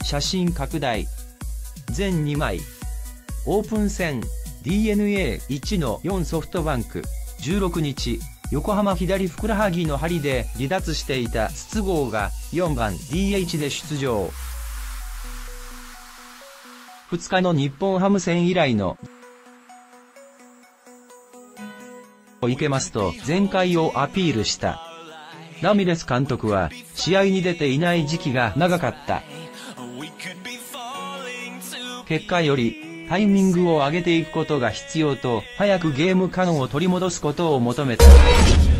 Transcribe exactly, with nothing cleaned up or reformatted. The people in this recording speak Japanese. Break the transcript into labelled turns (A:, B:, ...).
A: 写真拡大。全にまい。オープン戦 ディーエヌエーいちのよんソフトバンク。じゅうろくにち、横浜左ふくらはぎの張りで離脱していた筒香がよんばん ディーエイチ で出場。ふつかの日本ハム戦以来のいけますと全開をアピールした。ラミレス監督は試合に出ていない時期が長かった。結果よりタイミングを上げていくことが必要と早くゲーム感を取り戻すことを求めた。